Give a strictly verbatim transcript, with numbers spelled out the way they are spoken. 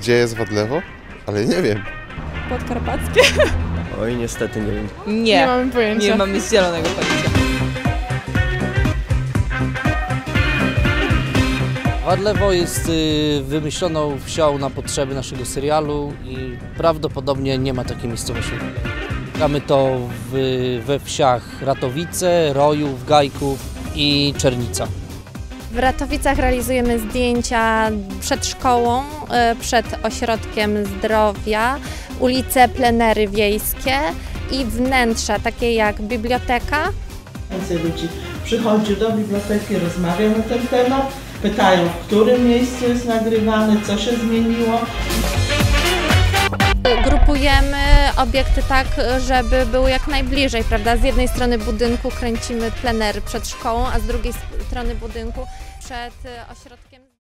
Gdzie jest Wadlewo? Ale nie wiem. Podkarpackie? Oj, niestety nie wiem. Nie, Nie mamy pojęcia. nie mamy zielonego pojęcia. Wadlewo jest y, wymyśloną wsią na potrzeby naszego serialu i prawdopodobnie nie ma takiej miejscowości. Mamy to w, we wsiach Ratowice, Rojów, Gajków i Czernica. W Ratowicach realizujemy zdjęcia przed szkołą, przed ośrodkiem zdrowia, ulice, plenery wiejskie i wnętrza, takie jak biblioteka. Więcej ludzi przychodzi do biblioteki, rozmawia na ten temat, pytają, w którym miejscu jest nagrywany, co się zmieniło. Grupujemy obiekty tak, żeby były jak najbliżej, prawda? Z jednej strony budynku kręcimy plenery przed szkołą, a z drugiej strony budynku przed ośrodkiem.